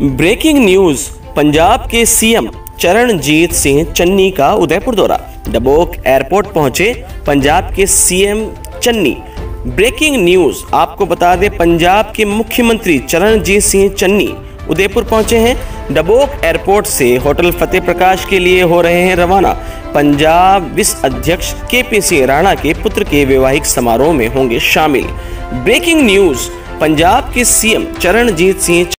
Breaking news, Punjab के CM Charanjit Singh Channi का उदयपुर दौरा। डबोक एयरपोर्ट पहुंचे पंजाब के सीएम चन्नी। ब्रेकिंग न्यूज आपको बता दें, पंजाब के मुख्यमंत्री चरणजीत सिंह चन्नी उदयपुर पहुंचे हैं। डबोक एयरपोर्ट से होटल फतेह प्रकाश के लिए हो रहे हैं रवाना। पंजाब विस अध्यक्ष केपी सिंह राणा के पुत्र के वैवाहिक समारोह में होंगे शामिल। ब्रेकिंग न्यूज, पंजाब के सीएम चरणजीत सिंह